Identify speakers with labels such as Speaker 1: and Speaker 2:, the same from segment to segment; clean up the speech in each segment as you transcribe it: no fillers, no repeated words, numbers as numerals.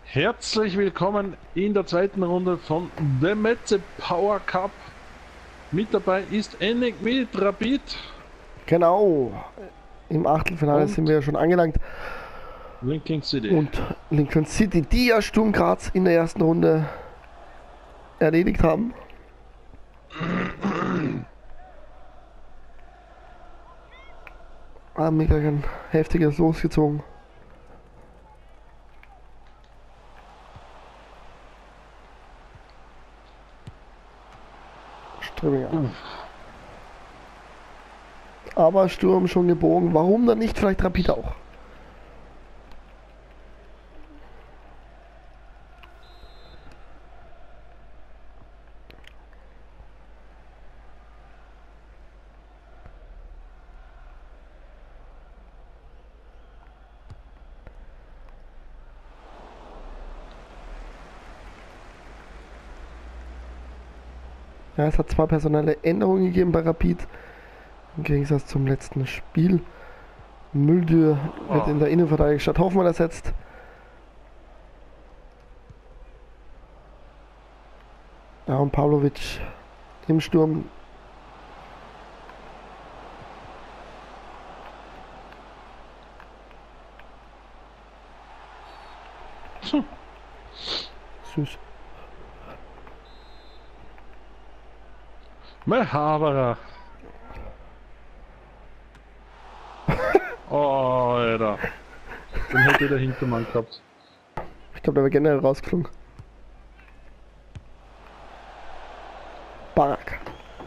Speaker 1: Herzlich willkommen in der zweiten Runde von The Metze Power Cup. Mit dabei ist Ennig mit Rapid.
Speaker 2: Genau, im Achtelfinale
Speaker 1: Und
Speaker 2: sind wir ja schon angelangt.
Speaker 1: Lincoln City.
Speaker 2: Und Lincoln City, die ja Sturm Graz in der ersten Runde erledigt haben. Haben mir gleich ein heftiges losgezogen. Ströminger. Aber Sturm schon gebogen. Warum dann nicht vielleicht Rapid auch? Ja, es hat zwei personelle Änderungen gegeben bei Rapid. Im Gegensatz zum letzten Spiel. Müldür wird in der Innenverteidigung statt Hoffmann ersetzt. Ja, und Pavlovic im Sturm. Süß.
Speaker 1: Mehabara. Oh, Alter. Den hätte der Hintermann gehabt.
Speaker 2: Ich glaube, der wäre generell rausgeflogen. Barak.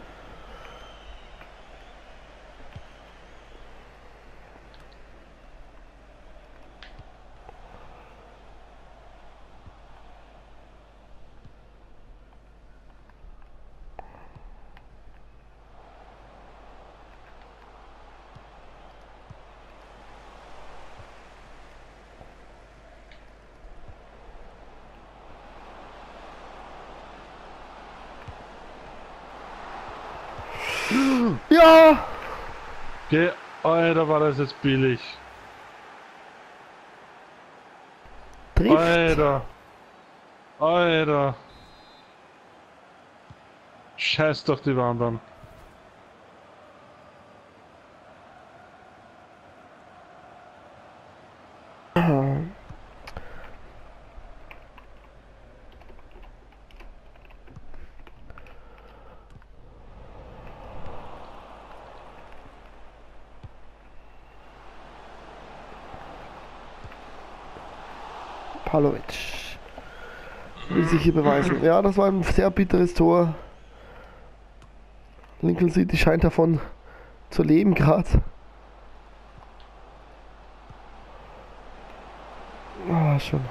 Speaker 2: Ja!
Speaker 1: Geh, Alter, war das jetzt billig.
Speaker 2: Trifft.
Speaker 1: Alter. Alter. Scheiß doch die Wandern.
Speaker 2: Pavlovic will sich hier beweisen. Ja, das war ein sehr bitteres Tor. Lincoln City scheint davon zu leben gerade. Ah, schon.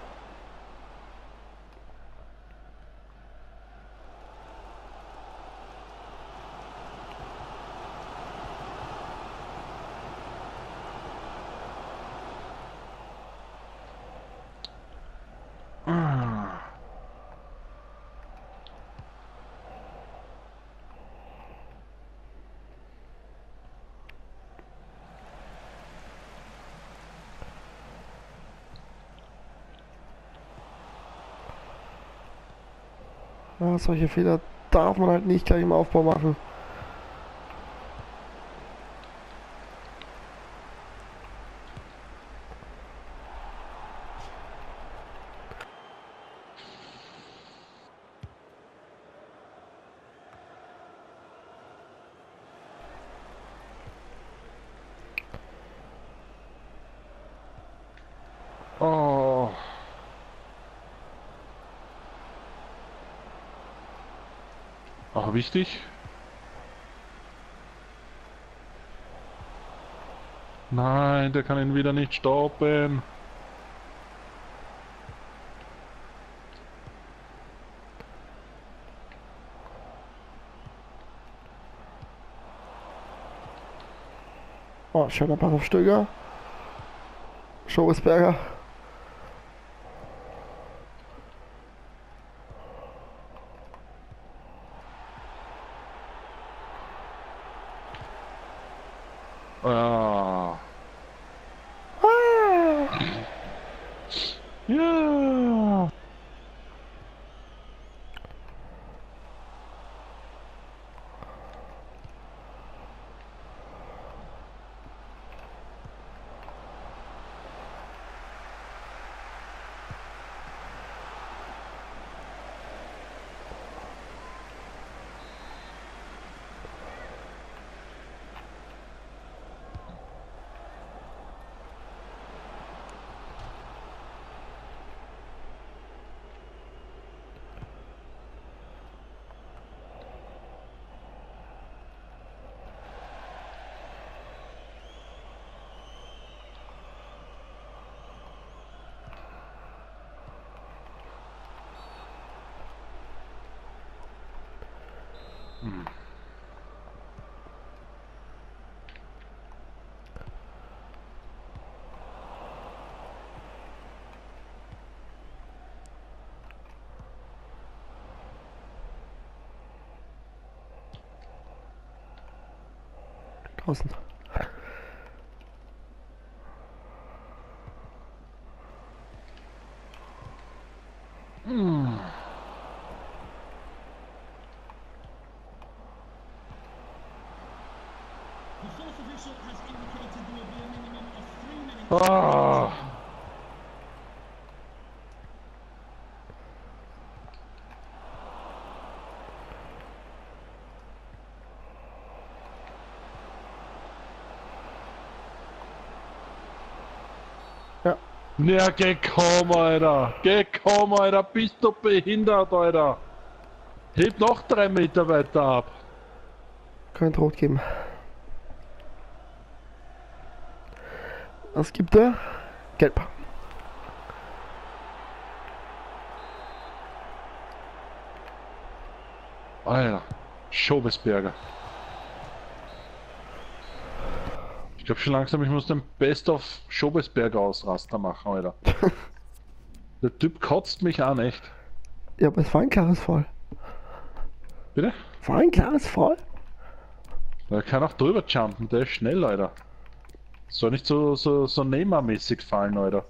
Speaker 2: Ja, solche Fehler darf man halt nicht gleich im Aufbau machen.
Speaker 1: Oh. Auch wichtig. Nein, der kann ihn wieder nicht stoppen.
Speaker 2: Oh, schöner Pass auf Stöger. Schobesberger.
Speaker 1: Ah. Ja. Hm.
Speaker 2: Draußen.
Speaker 1: Hm. Ah.
Speaker 2: Ja,
Speaker 1: Ja, geh komm, Alter. Geh komm, Alter. Bist du behindert, Alter? Heb noch 3 Meter weiter ab.
Speaker 2: könnte rot geben. Was gibt er? Gelb.
Speaker 1: Alter. Schobesberger. Ich glaube schon langsam, ich muss den Best of Schobesberger Ausraster machen, Alter. Der Typ kotzt mich an, echt.
Speaker 2: Ja, aber es war ein klares Foul.
Speaker 1: Bitte?
Speaker 2: War ein klares Foul?
Speaker 1: Der kann auch drüber jumpen, der ist schnell, Alter. Soll nicht so Neymar-mäßig fallen, Alter.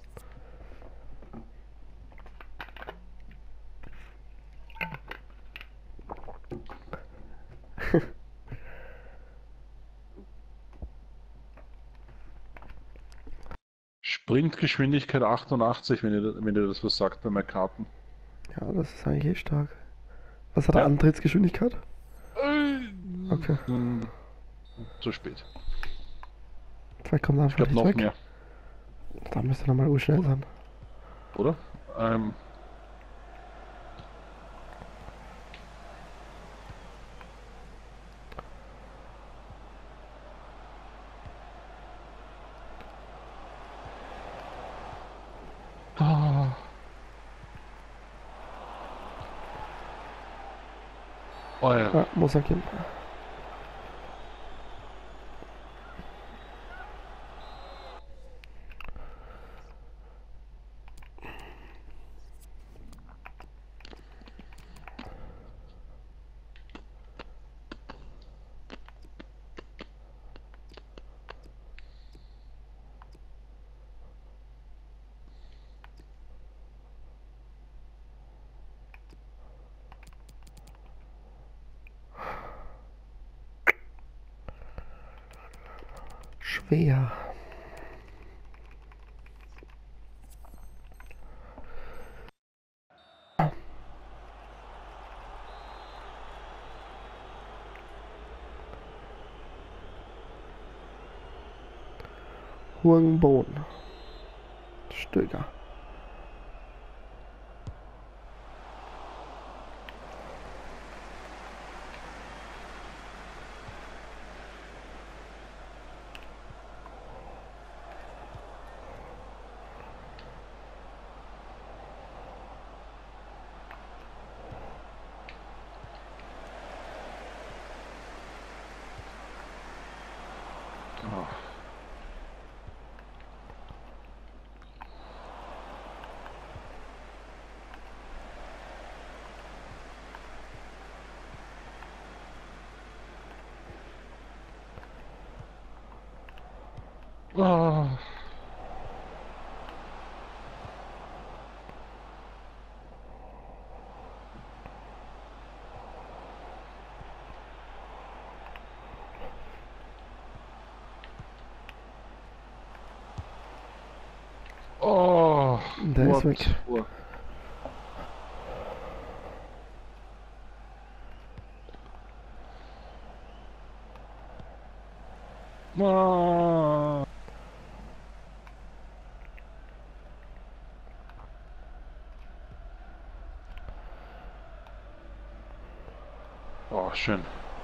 Speaker 1: Sprintgeschwindigkeit 88, wenn ihr das was sagt bei meinen Karten.
Speaker 2: Ja, das ist eigentlich eh stark. Was hat er?
Speaker 1: Ja.
Speaker 2: Antrittsgeschwindigkeit? Okay.
Speaker 1: Zu spät.
Speaker 2: Vielleicht kommt er
Speaker 1: Ich
Speaker 2: einfach
Speaker 1: glaube
Speaker 2: nicht
Speaker 1: noch
Speaker 2: weg.
Speaker 1: mehr,
Speaker 2: Da müsste er nochmal schnell sein.
Speaker 1: oder? Ah. Oh ja.
Speaker 2: Ja, muss er gehen. Schwer. Huangbohn. Stöger.
Speaker 1: Ah. Ah.
Speaker 2: Der ist weg.
Speaker 1: What? Ah. Oh, schön.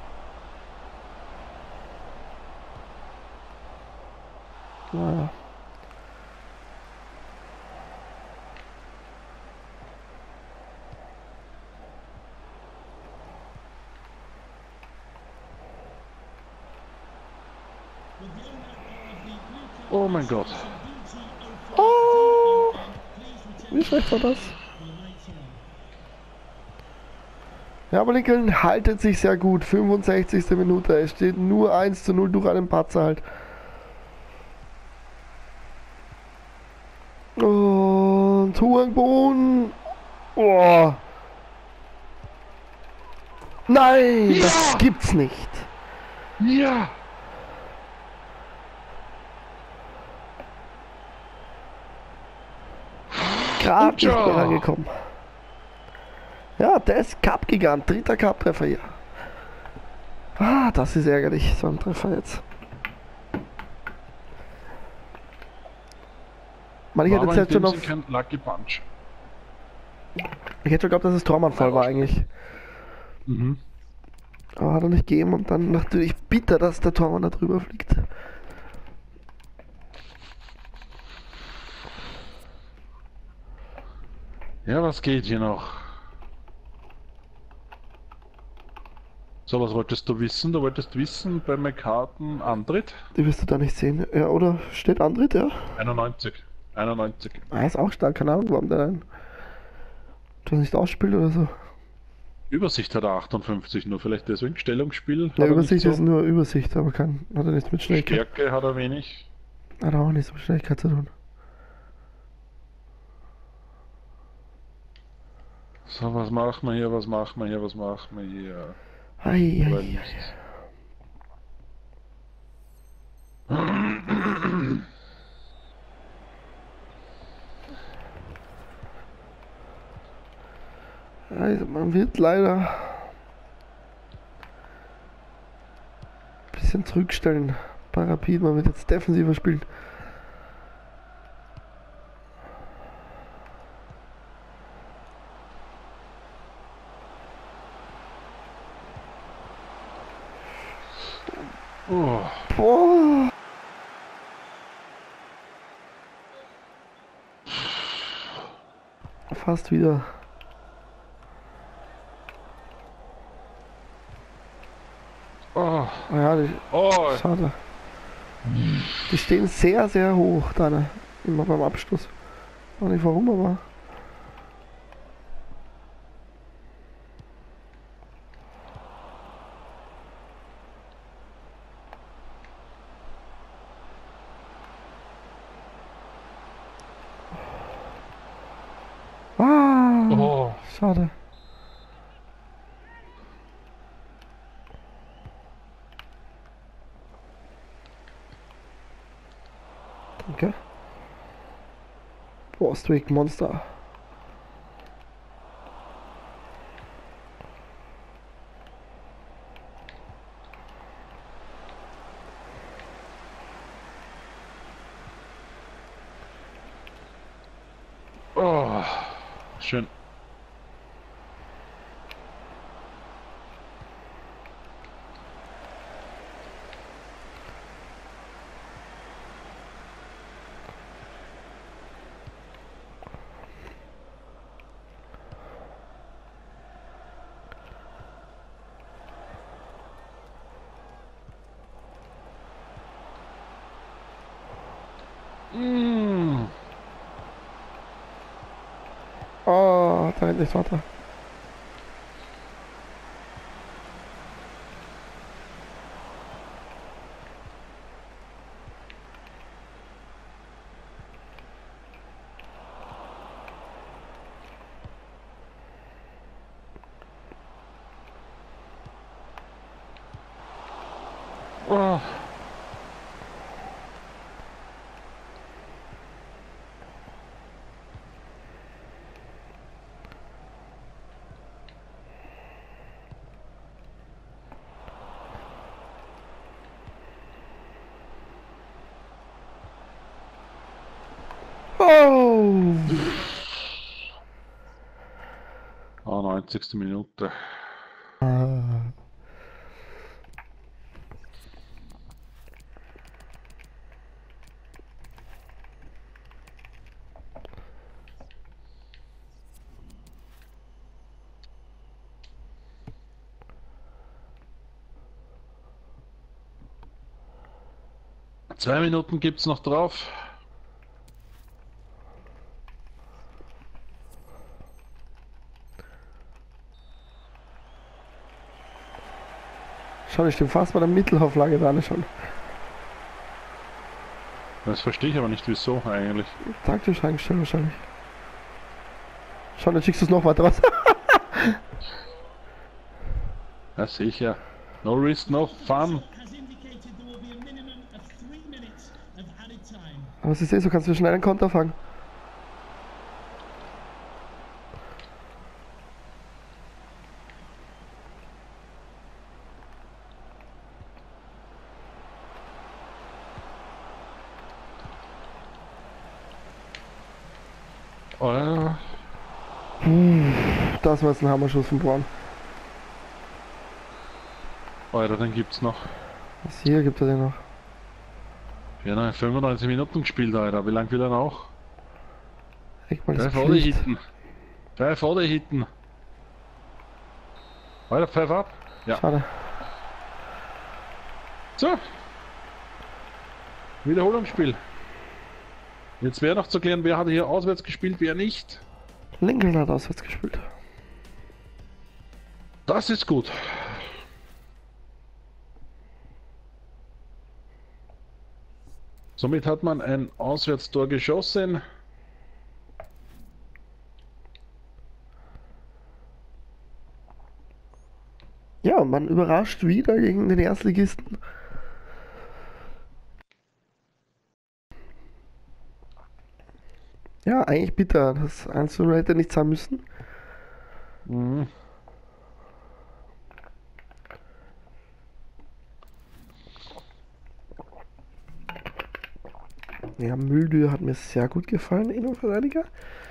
Speaker 2: Naja.
Speaker 1: Oh mein Gott.
Speaker 2: Oh, wie schlecht war das? Ja, aber Lincoln haltet sich sehr gut. 65. Minute. Es steht nur 1:0 durch einen Patzer halt. Und Huangbohn. Oh. Nein,
Speaker 1: Ja!
Speaker 2: das gibt's nicht.
Speaker 1: Ja!
Speaker 2: Gerade nicht
Speaker 1: Utscha!
Speaker 2: mehr rangekommen. Ja, der ist Cup-Gigant. 3. Cup-Treffer hier. Ah, das ist ärgerlich. So ein Treffer jetzt. Man, ich
Speaker 1: War
Speaker 2: hätte
Speaker 1: aber
Speaker 2: jetzt
Speaker 1: in
Speaker 2: schon
Speaker 1: dem
Speaker 2: auf.
Speaker 1: Sinn kein Lucky Punch.
Speaker 2: Ich hätte schon geglaubt, dass es Tormann-Fall war eigentlich.
Speaker 1: Mhm.
Speaker 2: Aber hat er nicht gegeben und dann natürlich bitter, dass der Tormann da drüber fliegt.
Speaker 1: Ja, was geht hier noch? So, was wolltest du wissen? Du wolltest wissen, bei McCartan Antritt?
Speaker 2: Die wirst du da nicht sehen. Ja, oder steht Andrit, ja?
Speaker 1: 91. 91.
Speaker 2: Er ist auch stark, keine Ahnung, warum der dann das nicht ausspielt oder so.
Speaker 1: Übersicht hat er 58, nur vielleicht deswegen. Stellungsspiel hat
Speaker 2: Ja,
Speaker 1: er
Speaker 2: Übersicht
Speaker 1: nicht
Speaker 2: ist
Speaker 1: so.
Speaker 2: nur Übersicht, aber hat er nichts mit Schnelligkeit.
Speaker 1: Stärke hat er wenig.
Speaker 2: Hat er auch nichts mit Schnelligkeit zu tun.
Speaker 1: So, was machen wir hier, was machen wir hier, was machen wir hier?
Speaker 2: Ei,
Speaker 1: Oder
Speaker 2: ei,
Speaker 1: nicht?
Speaker 2: Also man wird leider ein bisschen zurückstellen bei Rapid, man wird jetzt defensiver spielen.
Speaker 1: Oh,
Speaker 2: Boah. Fast wieder.
Speaker 1: oh,
Speaker 2: Ah ja,
Speaker 1: oh.
Speaker 2: schade. Die stehen sehr, sehr hoch da, ne? Immer beim Abschluss. Auch nicht warum, aber. Ah,
Speaker 1: Oh.
Speaker 2: schade. Okay. Bostwick Monster.
Speaker 1: Oh. Schön. Mm.
Speaker 2: Oh, da rennt nichts weiter.
Speaker 1: Oh.
Speaker 2: Oh!
Speaker 1: Ah, 90. Minute.
Speaker 2: Ah.
Speaker 1: Zwei Minuten gibt's noch drauf.
Speaker 2: Schau, ich stehe fast bei der Mittelauflage dran schon.
Speaker 1: Das verstehe ich aber nicht, wieso eigentlich.
Speaker 2: Taktisch eingestellt wahrscheinlich. Schau, dann schickst du es noch weiter was.
Speaker 1: Ja, sicher. No risk, no fun.
Speaker 2: Aber es ist eh so, kannst du schnell einen Konter fangen.
Speaker 1: Oh, ja.
Speaker 2: Das war jetzt ein Hammerschuss von Braun.
Speaker 1: Alter, den gibt's noch.
Speaker 2: Was hier gibt er denn noch?
Speaker 1: Ja, nein, 95 Minuten gespielt, Alter. Wie lang will er noch?
Speaker 2: Leg mal das
Speaker 1: Pfeif oder
Speaker 2: Pflicht.
Speaker 1: hitten. Pfeif oder hitten. Alter, Pfeif ab. Ja.
Speaker 2: Schade.
Speaker 1: So. Wiederholungsspiel. Jetzt wäre noch zu klären, wer hat hier auswärts gespielt, wer nicht.
Speaker 2: Lincoln hat auswärts gespielt.
Speaker 1: Das ist gut. Somit hat man ein Auswärtstor geschossen.
Speaker 2: Ja, und man überrascht wieder gegen den Erstligisten. Ja, eigentlich bitter. Das 1:0 hätte nicht sein müssen.
Speaker 1: Mhm.
Speaker 2: Ja, Müldür hat mir sehr gut gefallen, Innenverteidiger.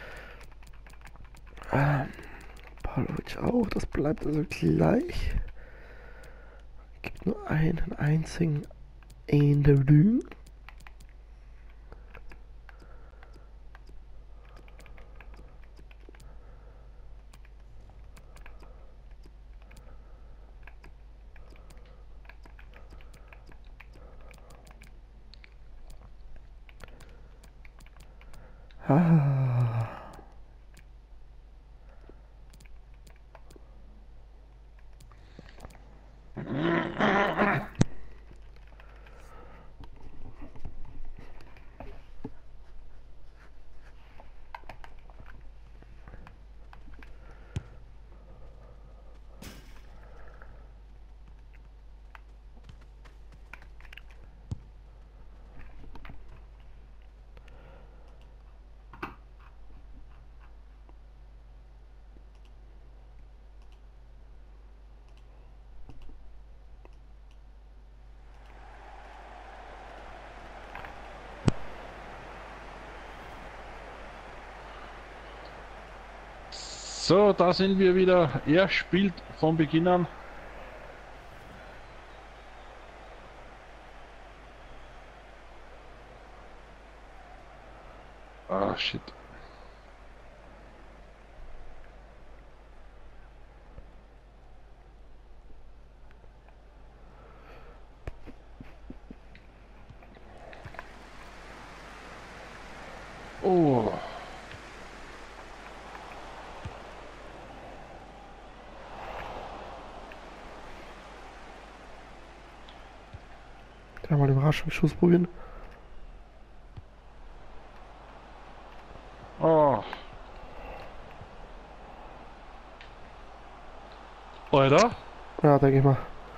Speaker 2: Pavlovic auch, das bleibt also gleich. Gibt nur einen einzigen Änderung. Ah.
Speaker 1: So, da sind wir wieder. Er spielt von Beginn an. Ah, shit. Oh.
Speaker 2: Da mal den Überraschungsschuss probieren.
Speaker 1: Oh. Alter.
Speaker 2: Ja, denke ich mal.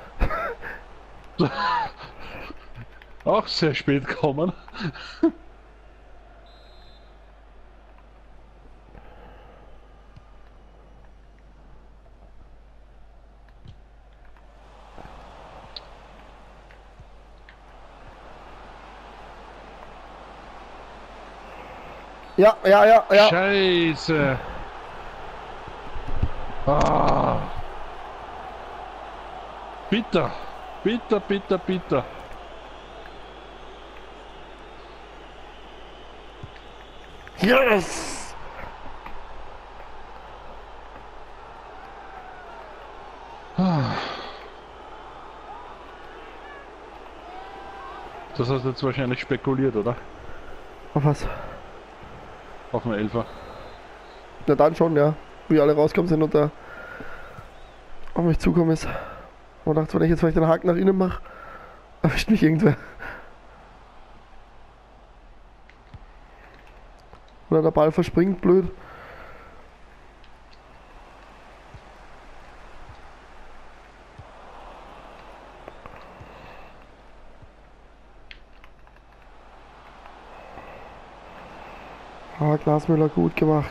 Speaker 1: Auch sehr spät kommen.
Speaker 2: Ja, ja, ja, ja.
Speaker 1: Scheiße. Ah. Bitter. Bitter, bitter, bitter.
Speaker 2: Yes!
Speaker 1: Ah. Das hast du jetzt wahrscheinlich spekuliert, oder?
Speaker 2: Auf was?
Speaker 1: Auf den Elfer.
Speaker 2: Na dann schon, ja. Wie alle rausgekommen sind und da auf mich zukommen ist. Und dachte, wenn ich jetzt vielleicht den Haken nach innen mache, erwischt mich irgendwer. Oder der Ball verspringt, blöd. Ah, Glasmüller gut gemacht.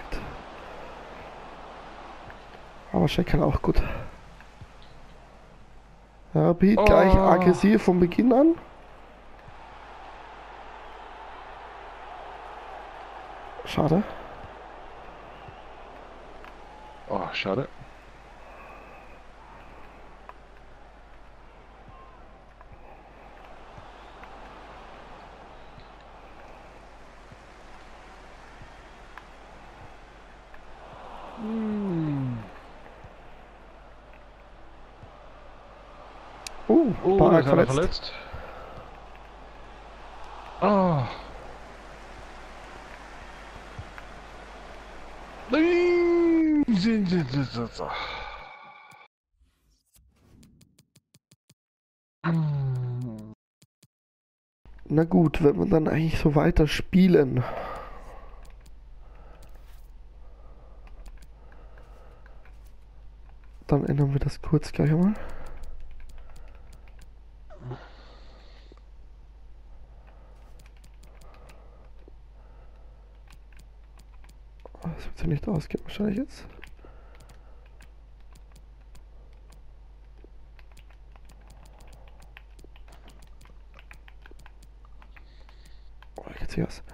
Speaker 2: Aber Scheckel auch gut. Ja, Piet gleich
Speaker 1: Oh.
Speaker 2: aggressiv von Beginn an. Schade.
Speaker 1: Oh, schade. Hm. Oh, da
Speaker 2: Barak
Speaker 1: ist einer
Speaker 2: verletzt.
Speaker 1: verletzt. Ah. Nein. Hm.
Speaker 2: Na gut, wenn wir dann eigentlich so weiter spielen. Dann ändern wir das kurz gleich einmal. Das wird ja nicht ausgehen wahrscheinlich jetzt. Oh, geht sich aus.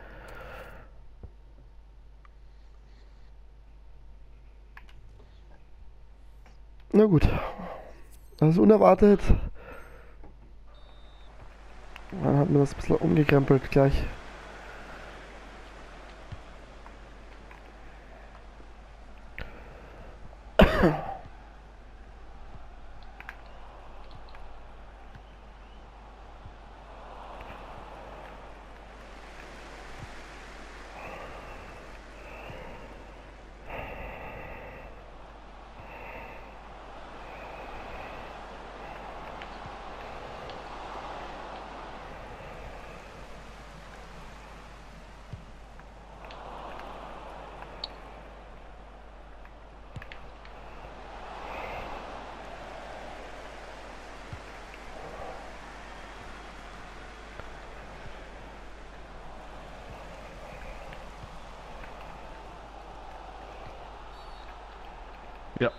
Speaker 2: Na gut. Das ist unerwartet. Dann hatten wir das ein bisschen umgekrempelt gleich.
Speaker 1: Ja.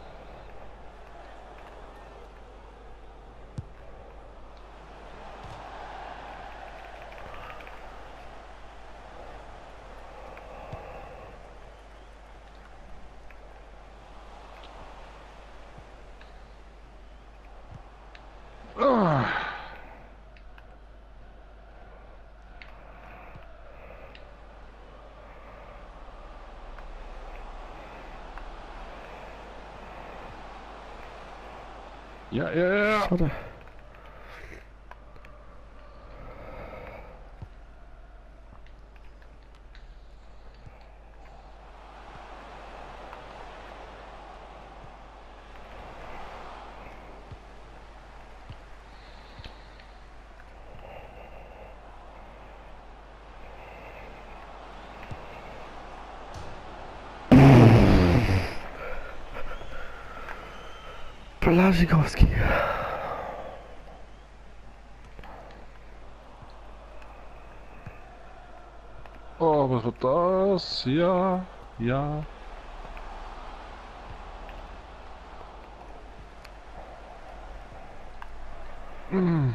Speaker 1: Ah. Ja, ja, ja.
Speaker 2: Schade. Blaszczykowski.
Speaker 1: Oh, was war das? Ja, ja. Hm.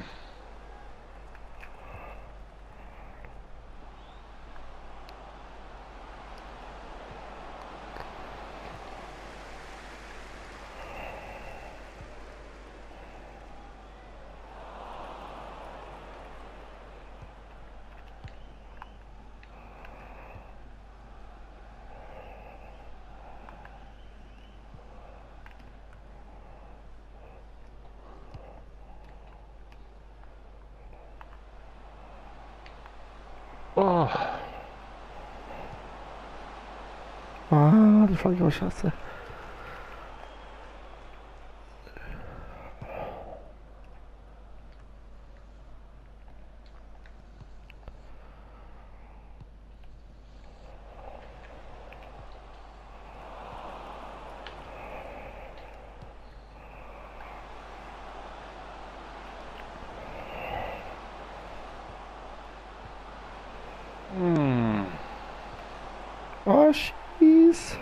Speaker 1: Oh.
Speaker 2: Ah, die Flanke war scheiße.
Speaker 1: Hm.
Speaker 2: Oh, schieß.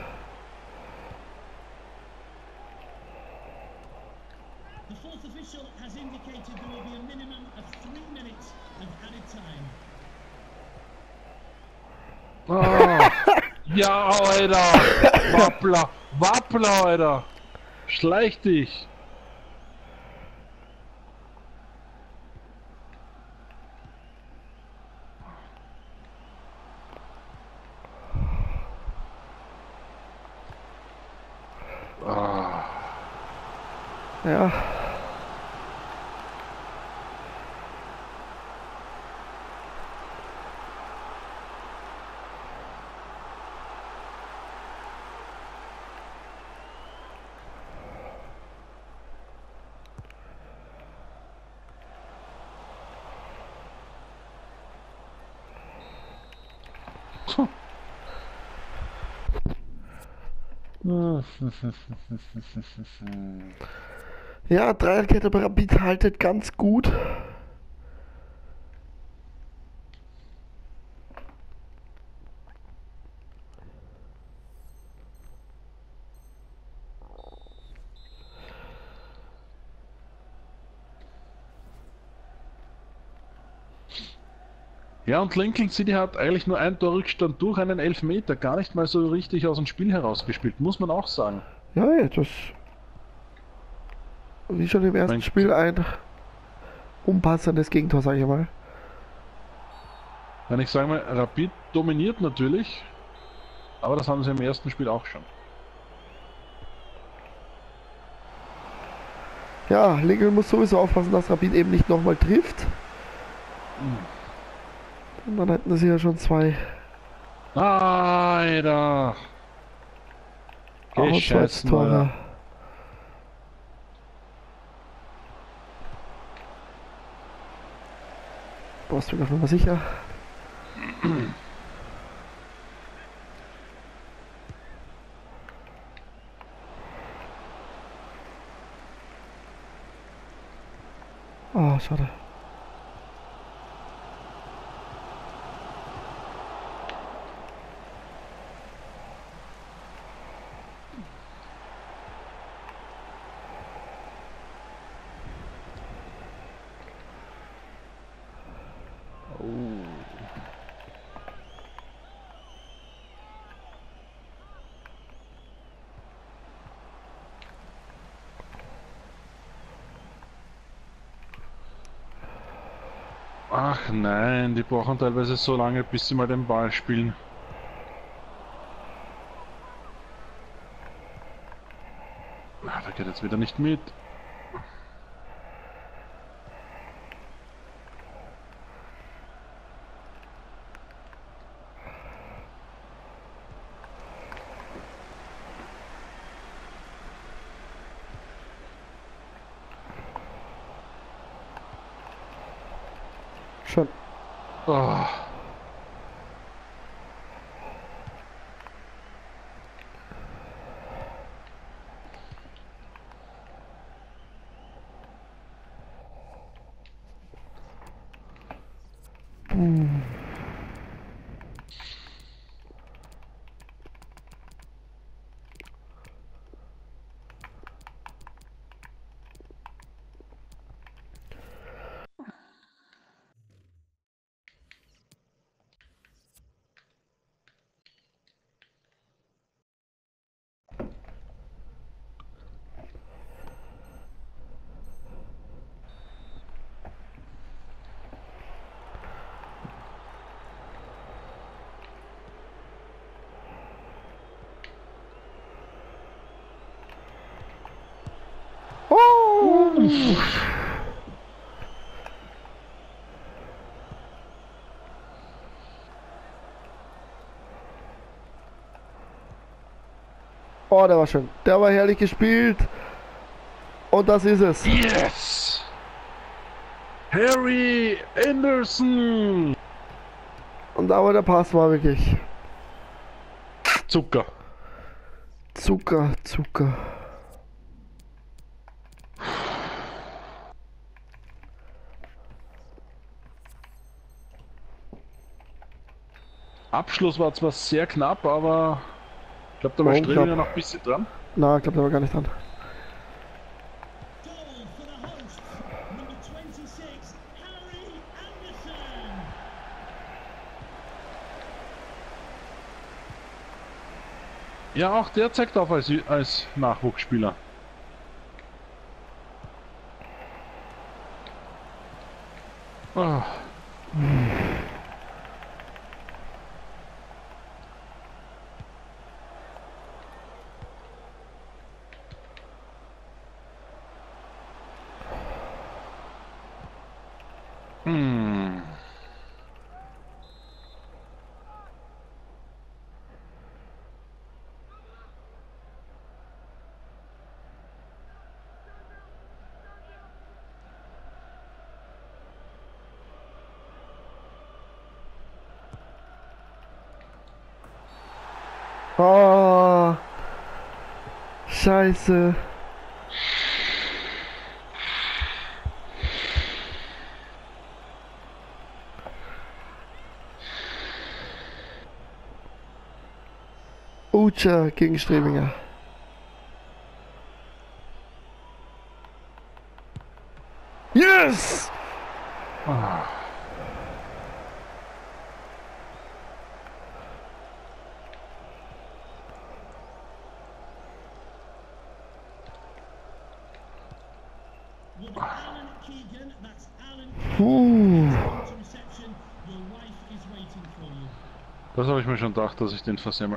Speaker 3: The fourth official has indicated there will be a minimum of 3 minutes of added time.
Speaker 1: Oh. Ja, Alter! Wappler! Wappler, Alter! Schleich dich! Ah.
Speaker 2: Ja. Ja, Dreierkette bei Rapid haltet ganz gut.
Speaker 1: Ja, und Lincoln City hat eigentlich nur einen Torrückstand durch einen Elfmeter, gar nicht mal so richtig aus dem Spiel herausgespielt, muss man auch sagen.
Speaker 2: Ja, etwas. Wie schon im ersten
Speaker 1: Mein-
Speaker 2: Spiel ein unpassendes Gegentor, sage ich mal.
Speaker 1: Wenn ich sage mal, Rapid dominiert natürlich, aber das haben sie im ersten Spiel auch schon.
Speaker 2: Ja, Lincoln muss sowieso aufpassen, dass Rapid eben nicht nochmal trifft. Und dann hätten sie ja schon zwei
Speaker 1: Alter! Gescheißen,
Speaker 2: Auswärtstore.
Speaker 1: Alter.
Speaker 2: Brauchst du noch mal sicher? Oh, schade.
Speaker 1: Ach nein, die brauchen teilweise so lange, bis sie mal den Ball spielen. Ah, da geht jetzt wieder nicht mit.
Speaker 2: Schon.
Speaker 1: Oh.
Speaker 2: Oh, der war schön. Der war herrlich gespielt. Und das ist es.
Speaker 1: Yes! Harry Anderson!
Speaker 2: Und aber der Pass war wirklich
Speaker 1: Zucker.
Speaker 2: Zucker, Zucker.
Speaker 1: Abschluss war zwar sehr knapp, aber ich glaube, da war Strebinger noch ein bisschen dran.
Speaker 2: Na, ich glaube, der war gar nicht dran.
Speaker 3: Goal for the hosts. Number 26, Harry Anderson.
Speaker 1: Ja, auch der zeigt auf als Nachwuchsspieler. Ah. Hm.
Speaker 2: Oh, Scheiße. Ucha gegen Strebinger. Yes!
Speaker 1: Ah.
Speaker 3: Will be Alan Keegan. That's Alan
Speaker 2: Puh.
Speaker 3: to reception. Your wife is waiting for you.
Speaker 1: Das habe ich mir schon gedacht, dass ich den versemmel.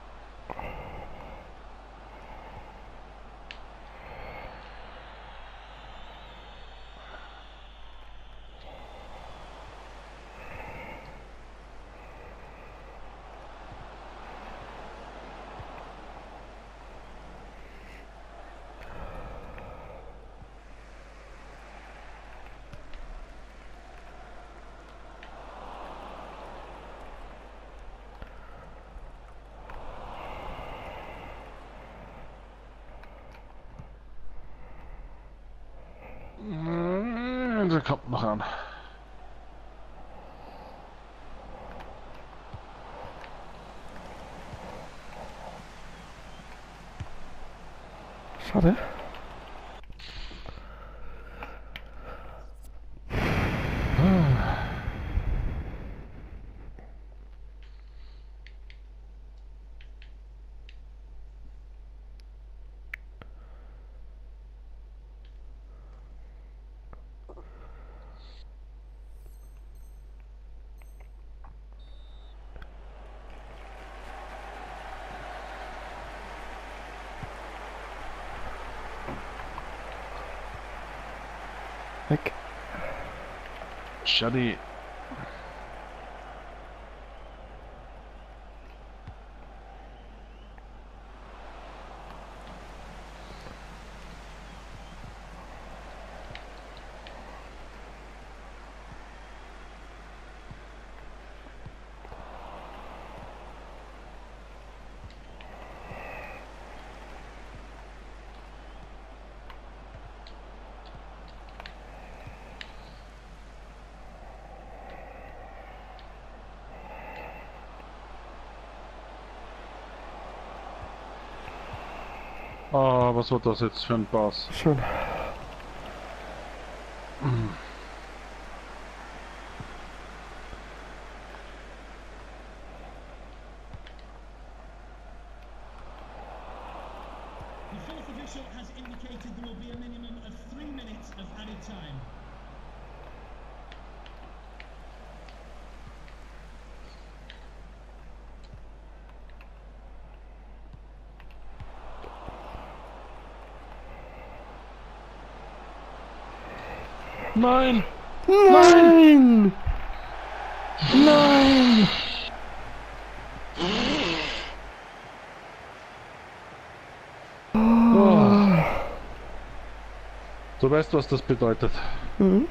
Speaker 1: Der kommt noch an.
Speaker 2: Schade. Weg.
Speaker 1: Schade. Ah, was war das jetzt für ein Pass?
Speaker 2: Schön.
Speaker 3: The fourth official has indicated there will be a minimum of 3 minutes of added time.
Speaker 1: Nein!
Speaker 2: Nein! Nein!
Speaker 1: Du weißt, was das bedeutet.
Speaker 2: Mhm.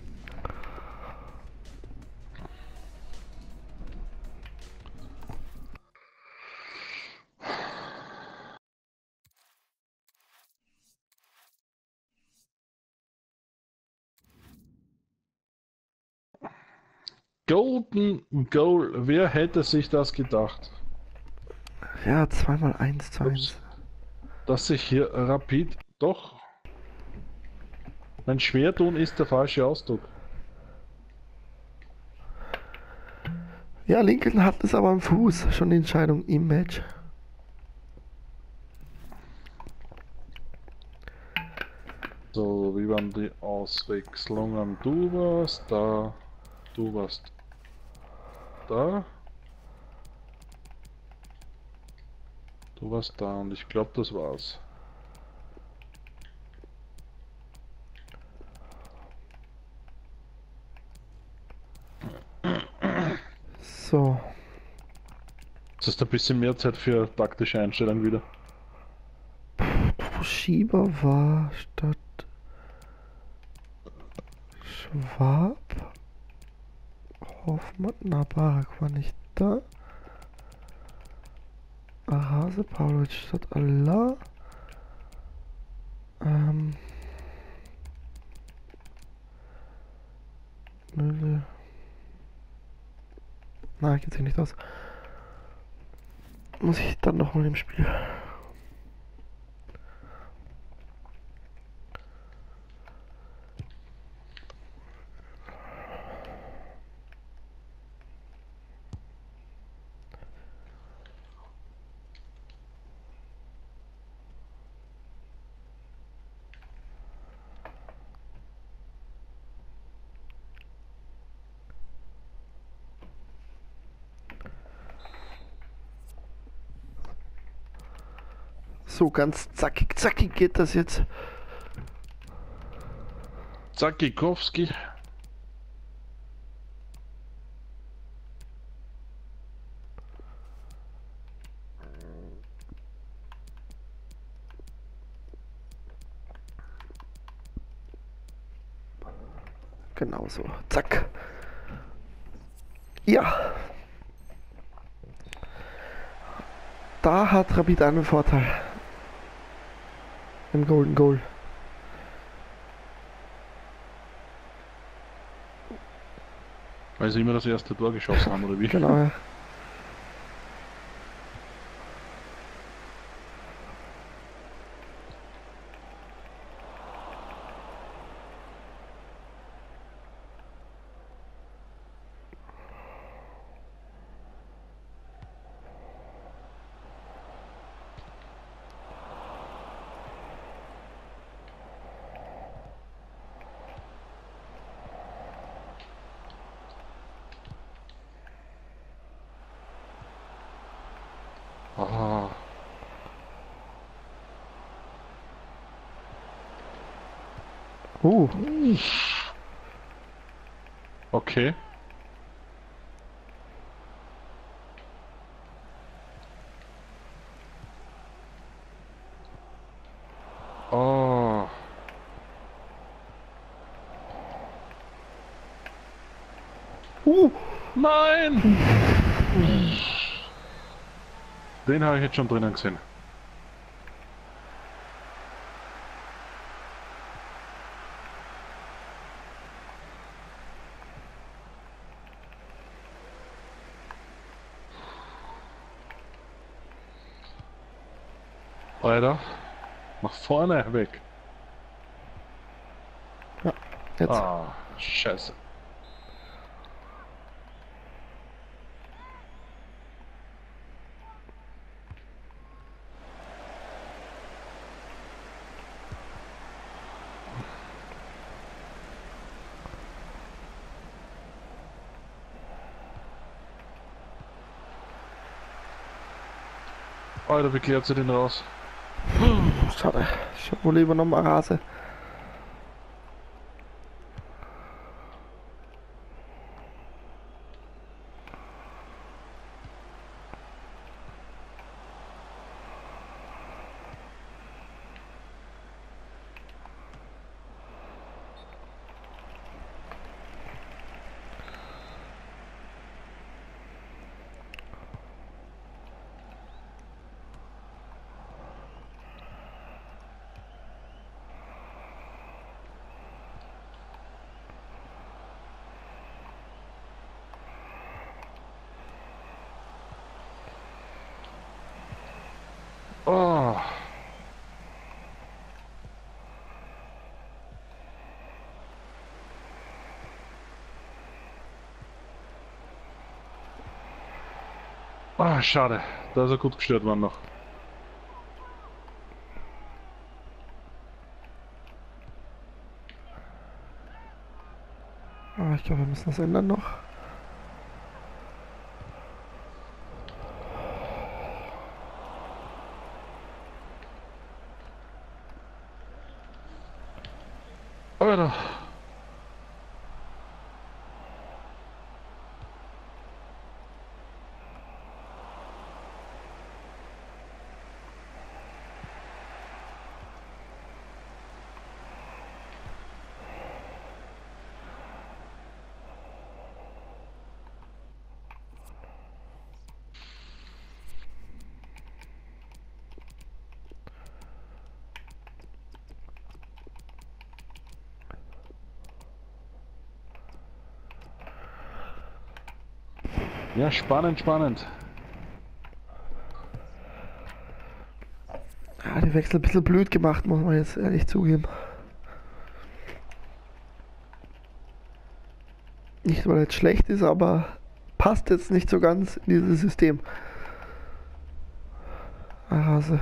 Speaker 1: Golden Goal, wer hätte sich das gedacht?
Speaker 2: Ja, 2x1, 2-1.
Speaker 1: Ups. Dass sich hier Rapid doch... Mein Schwertun ist der falsche Ausdruck.
Speaker 2: Ja, Lincoln hat es aber am Fuß, schon die Entscheidung im Match.
Speaker 1: So, wie waren die Auswechslungen? Du warst da, du warst da, du warst da und ich glaube, das war's.
Speaker 2: So,
Speaker 1: Das ist ein bisschen mehr Zeit für taktische Einstellungen wieder.
Speaker 2: Schieber war statt Schwab. Hoffmann, na, Barak war nicht da. Ahase, Pavlovic statt Allah. Müller. Na, geht sich nicht aus. Muss ich dann nochmal im Spiel. So ganz zackig geht das jetzt.
Speaker 1: Zakikowski.
Speaker 2: Genau so. Zack. Ja. Da hat Rapid einen Vorteil. Im Golden Goal.
Speaker 1: Weil sie immer das erste Tor geschossen haben, oder wie?
Speaker 2: Genau, ja.
Speaker 1: Ah, okay. Oh. Nein! Den habe ich jetzt schon drinnen gesehen. Alter, nach vorne weg.
Speaker 2: Ja, jetzt.
Speaker 1: Ah, scheiße. Alter, wie klärt sie den raus?
Speaker 2: Schade. Ich habe wohl übernommen, Arase.
Speaker 1: Ah. Ah, schade. Da ist er gut gestört worden noch.
Speaker 2: Ah, ich glaube, wir müssen das ändern noch.
Speaker 1: Alter. Ja, spannend, spannend.
Speaker 2: Ah, den Wechsel ein bisschen blöd gemacht, muss man jetzt ehrlich zugeben. Nicht, weil er jetzt schlecht ist, aber passt jetzt nicht so ganz in dieses System. Arase.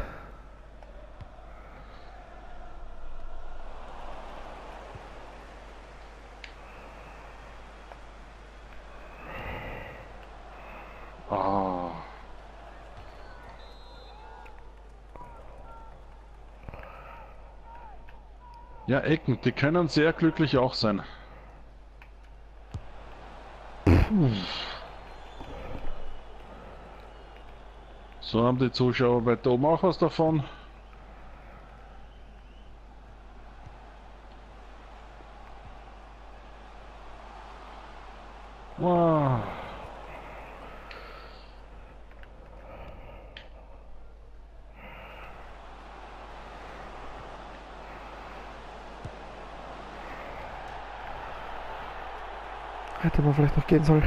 Speaker 1: Ah. Ja, Ecken, die können sehr glücklich auch sein. So haben die Zuschauer weiter oben auch was davon. Wow.
Speaker 2: Hätte man vielleicht noch gehen sollen.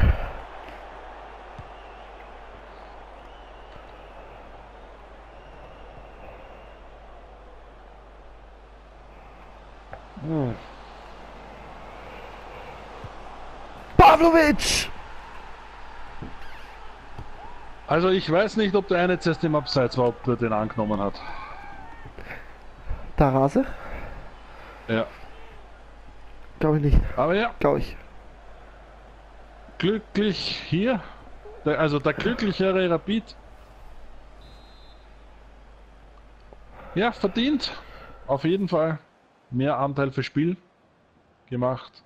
Speaker 1: Hm.
Speaker 2: Pavlovic!
Speaker 1: Also ich weiß nicht, ob der eine jetzt erst im Abseits war, ob der den angenommen hat.
Speaker 2: Arase?
Speaker 1: Ja.
Speaker 2: Glaube ich nicht.
Speaker 1: Aber ja,
Speaker 2: Glaube ich.
Speaker 1: glücklich hier. Also der glücklichere Rapid. Ja, verdient. Auf jeden Fall. Mehr Anteil für Spiel gemacht.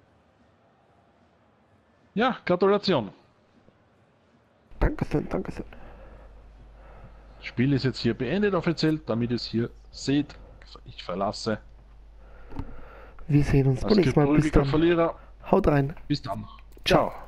Speaker 1: Ja, Gratulation.
Speaker 2: Dankeschön, Dankeschön.
Speaker 1: Das Spiel ist jetzt hier beendet offiziell, damit ihr es hier seht. Ich verlasse.
Speaker 2: Wir sehen uns beim
Speaker 1: Als
Speaker 2: nächsten Mal. Bis
Speaker 1: geprügelter
Speaker 2: dann.
Speaker 1: Verlierer.
Speaker 2: Haut rein.
Speaker 1: Bis dann. Ciao.